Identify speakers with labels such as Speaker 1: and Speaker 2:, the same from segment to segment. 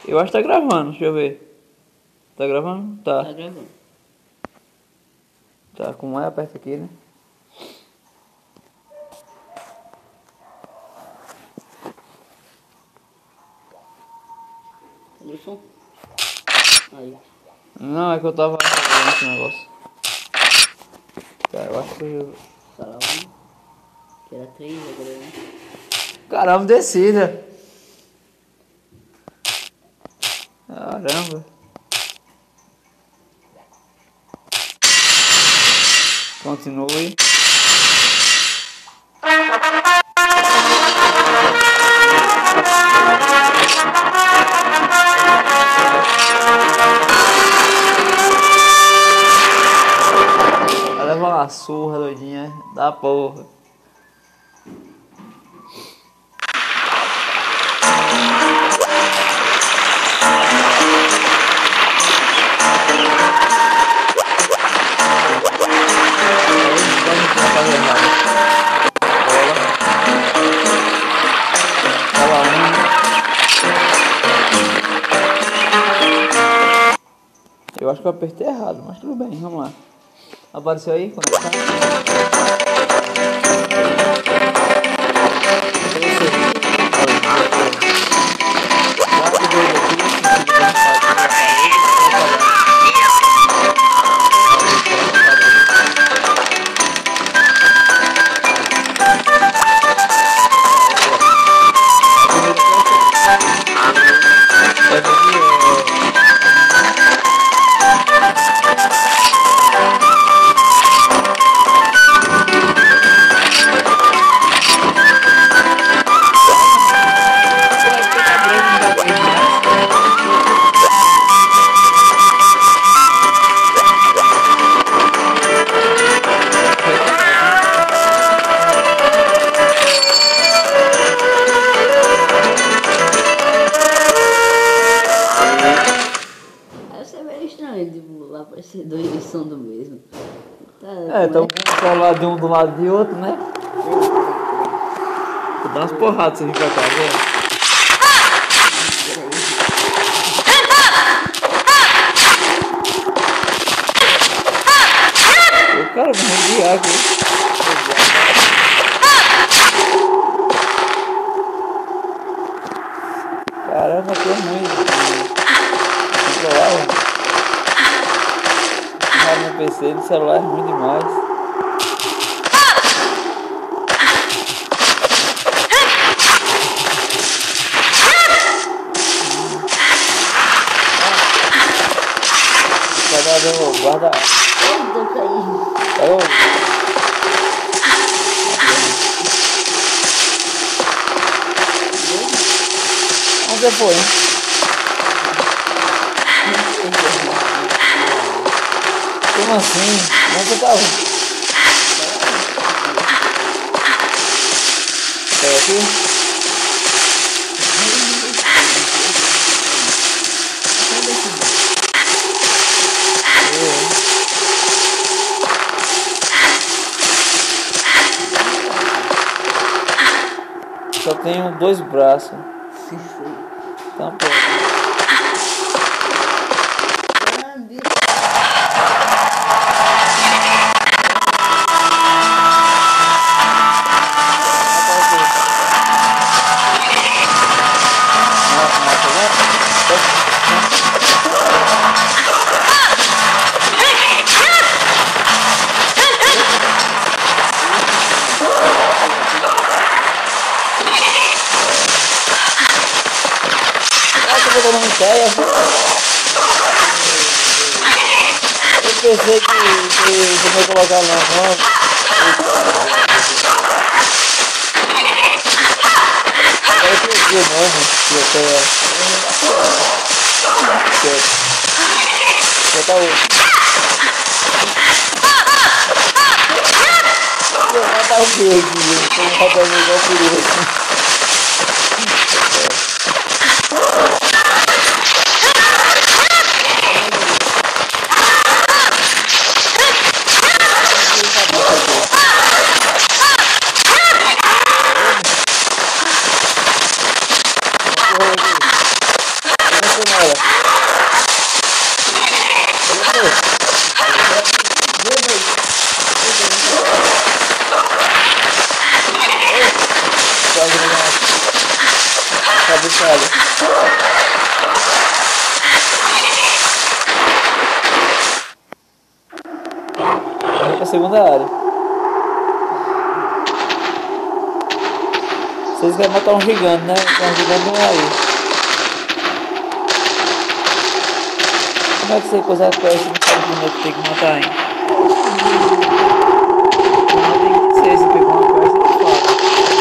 Speaker 1: Eu acho que tá gravando, deixa eu ver. Tá gravando? Tá.
Speaker 2: Tá gravando.
Speaker 1: Tá, como é? Aperta aqui, né?
Speaker 2: Cadê o som? Aí.
Speaker 1: Não, é que eu tava fazendo esse negócio. Tá, eu acho que eu...
Speaker 2: Fala que era 3, agora é 1.
Speaker 1: Caramba, descida. Caramba. Continue. Vai levar uma surra, doidinha. Da porra. Eu acho que eu apertei errado, mas tudo bem, vamos lá. Apareceu aí? Quando
Speaker 2: Vai aparecer dois som do mesmo.
Speaker 1: então um celular de um do lado de outro, né? Vou dar umas porradas se vir pra cá, né? O cara vai enviar aqui. Caramba, que é ruim. Controlar. No PC, no celular é ruim demais. Guarda.
Speaker 2: Tô caindo.
Speaker 1: Onde foi, hein? Como assim? Onde você tava? Tá aqui? Só tenho 2 braços. Então, pô. Eu pensei que você ia colocar na mão. Agora que eu vi o nome, que eu tô... Já tá outro. Já tá o que aqui? Tô rodando igual por fechada. Vamos pra segunda área. Vocês querem matar um gigante, né? Um gigante não é aí. Como é que você coisa a quest e não sabe como é que tem que matar, hein? Não tem que ser, você pegou uma quest e fala.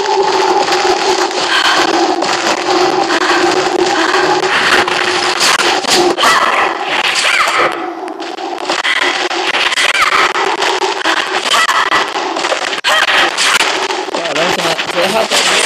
Speaker 1: Caramba, você é ratão, né?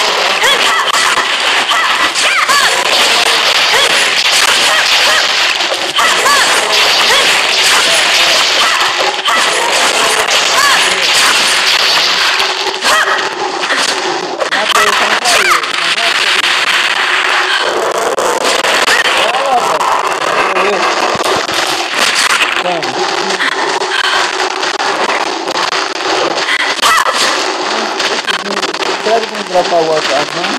Speaker 1: Será que vamos dropar o Warcraft, não?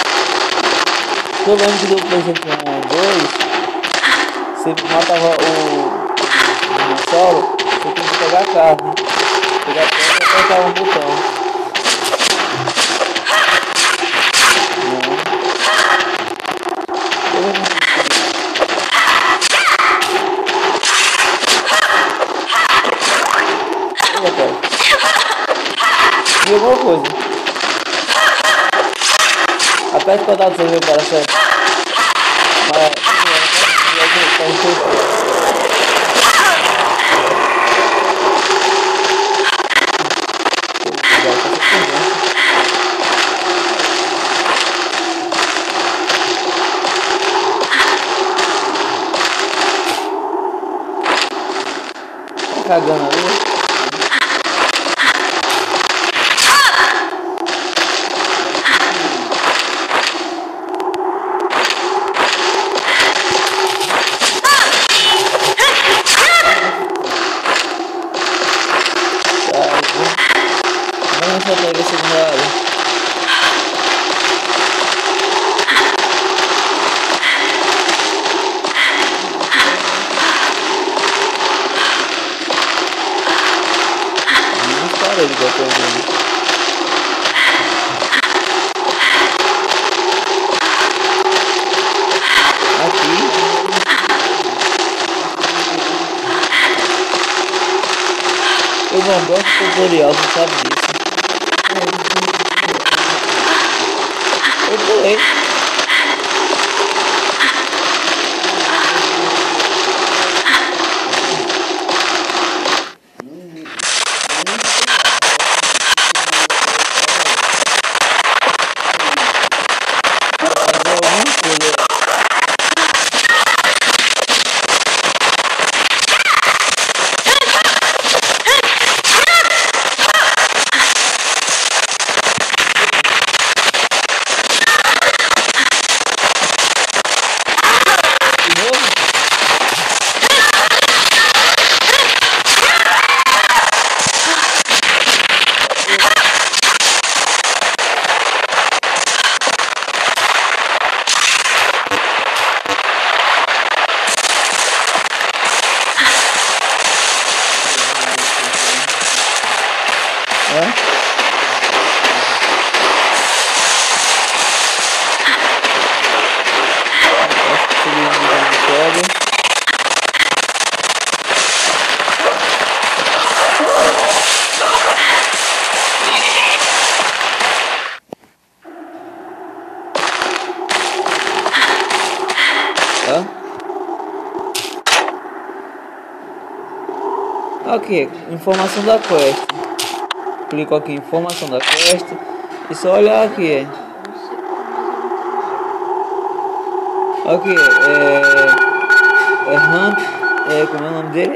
Speaker 1: Eu lembro que do PlayStation 2, você matava o dinossauro, você tinha que pegar a carne. Pegar a carne e apertar um botão. Não. Eu não sei. Olha, cara. E alguma coisa. Aperte o quadrado pra você ver para certo. Tá cagando ali. Vamos só pegar a segunda área. Vamos parar de bater nele. Aqui. Eu não gosto do tutorial, você sabe disso. Eu pulei. Aqui, informação da quest. Clico aqui, informação da quest. E só olhar aqui. Aqui, Hunt, como é o nome dele?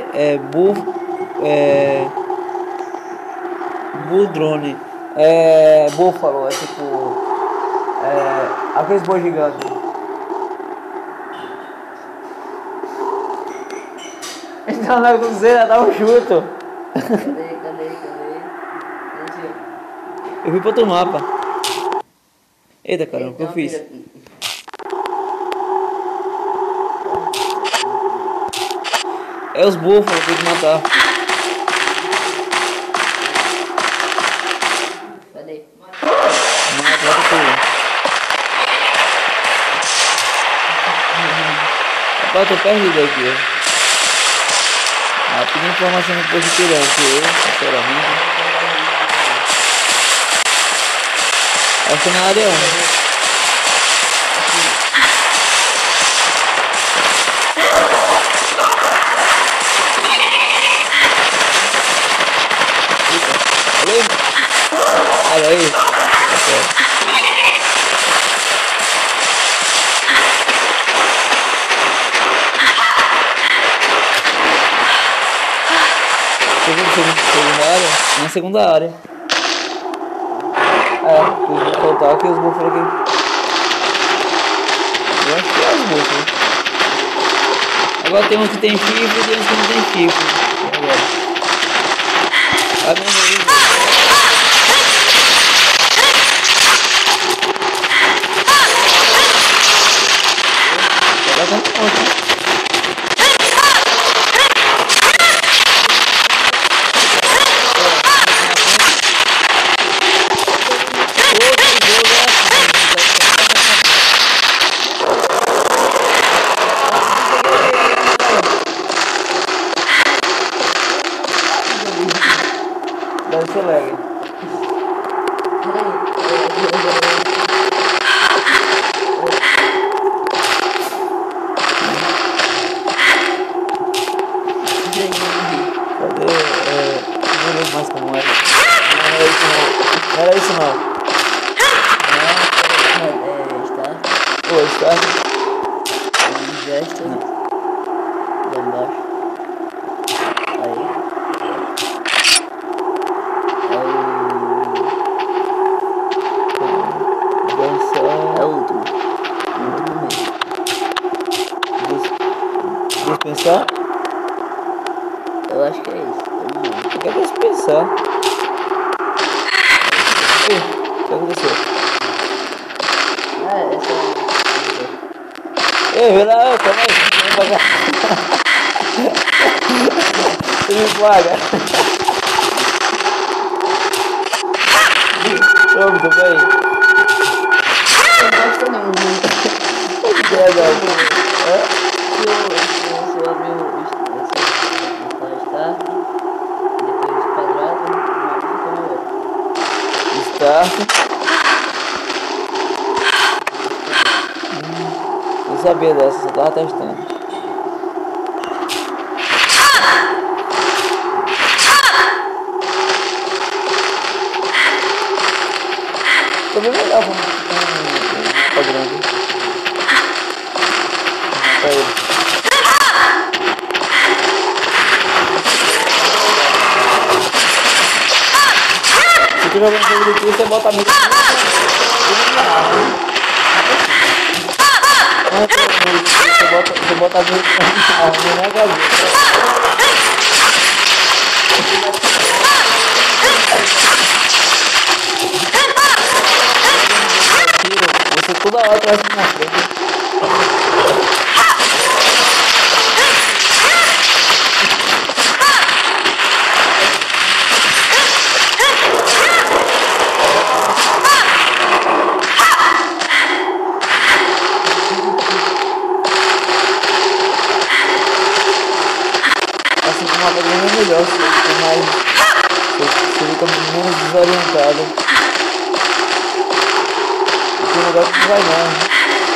Speaker 1: Bull Drone. Búfalo, tipo, aqueles boi gigantes. Então não é com você, dá um chuto.
Speaker 2: Cadê?
Speaker 1: Eu fui para outro mapa. Eita caramba, o que eu fiz? É os búfalos, tem que matar.
Speaker 2: Cadê?
Speaker 1: Mata tudo. Rapaz, tô perdido aqui, ó. Pedi informação no positivo aqui, sinceramente. Acho que na área 1. Olha aí. Segunda área? Na segunda área. Os vou soltar aqui, os búfalos aqui. Eu acho que é os búfalos. Agora tem uns que tem chifre e tem uns que não tem chifre. Agora. Deve ser lag. Cadê? Não lembro mais como era. Não era isso não. Não era isso não. Pô, está.
Speaker 2: Gesto. Lá embaixo. Aí. É o último. O último mesmo.
Speaker 1: Dispensar?
Speaker 2: Eu acho que é isso. Eu não lembro.
Speaker 1: Quer dispensar? Ei, o que aconteceu?
Speaker 2: Essa é.
Speaker 1: Ei, vem lá, calma aí. Vem pra cá. Você me paga. Ô, tô bem.
Speaker 2: Eu gosto não.
Speaker 1: Que ideia da
Speaker 2: Se eu abrir o start, depois o quadrado, o mapa fica maior.
Speaker 1: Start. Não sabia dessa, só tava testando. Tô bem melhor com um mapa grande. Mata ele. Se tu jogar um jogo de tiro, você bota a mira você bota a mira na cabeça. Você toda hora traz na frente. Assim como uma coisa é melhor, você fica menos desorientado. Tem um lugar que não vai não.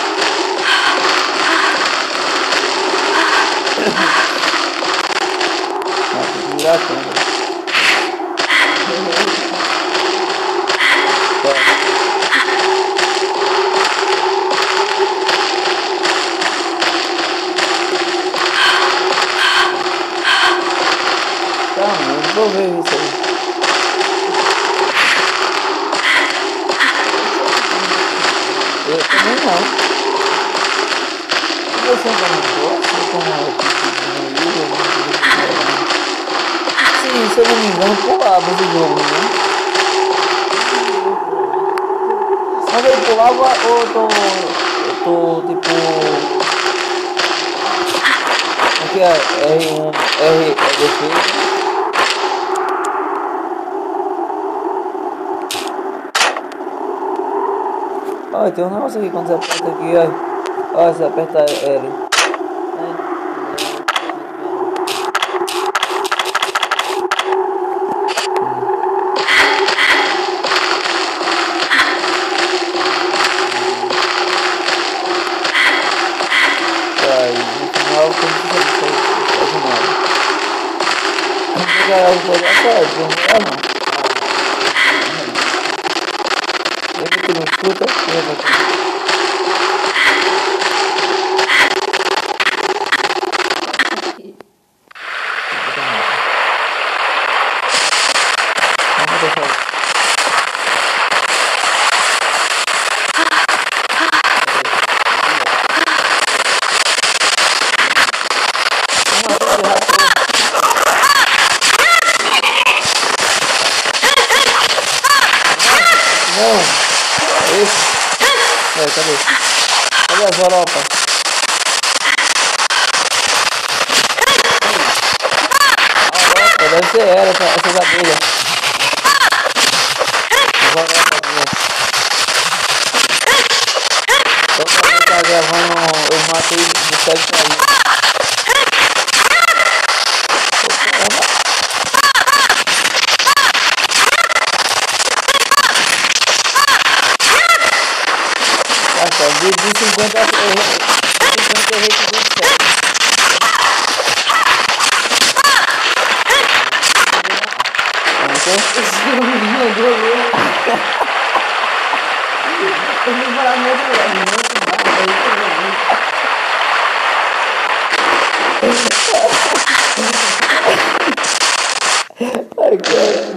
Speaker 1: Tem que virar a câmera. Tá, mano, vou ver isso aí. Eu também não. E você não gosta? Sim, se eu não me engano, pulava esse jogo, né? Mas ele pulava ou eu tô tipo... O que é R1, R é defesa. Olha, tem um negócio aqui quando você aperta aqui, olha. Olha, você aperta L. Aí, no final, como que você faz nada? Vamos pegar o poder atrás, vamos pegar não. Lembra que não escuta? Lembra aqui. Vamos deixar. Não, é esse. Cadê? Cadê a Europa? Deve ser ela, essas abelhas. Europa aqui. Então, pra quem tá gravando, eu matei do céu de cair. De 50 eu errei 57. Ai, cara.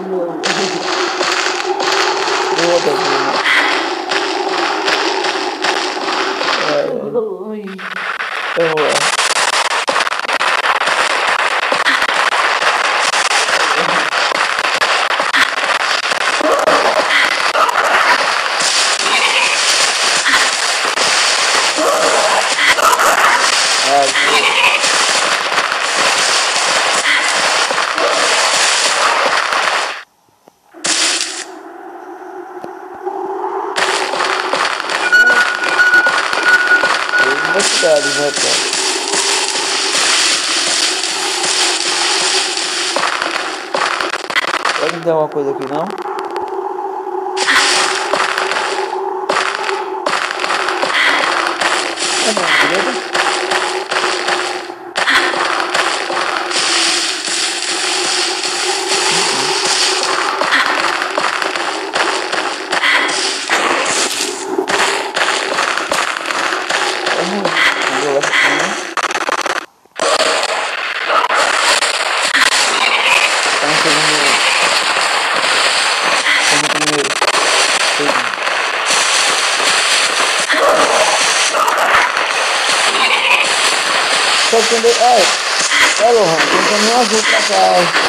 Speaker 1: Vamos lá. Universidades, né, cara? Pode me dar uma coisa aqui, não? Não, beleza? Só entender. Ai, Lohan, tem um caminhão azul pra cá.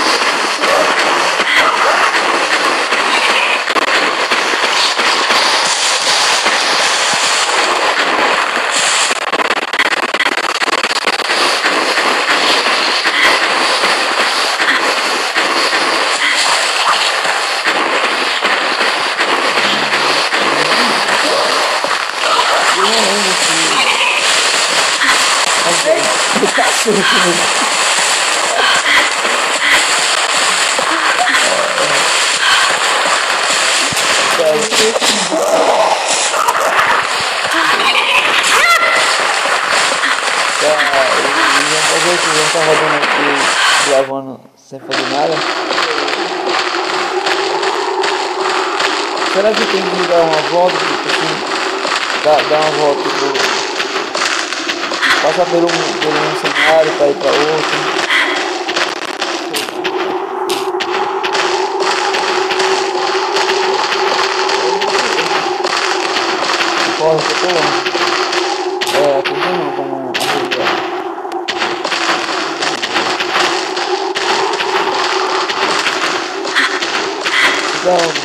Speaker 1: Vamos tá rodando aqui, gravando sem fazer nada. Será que tem que dar uma volta, tipo assim, dar uma volta, tipo, passar por um cenário para ir para outro? Corre, que eu tô lá. Continua como uma Então,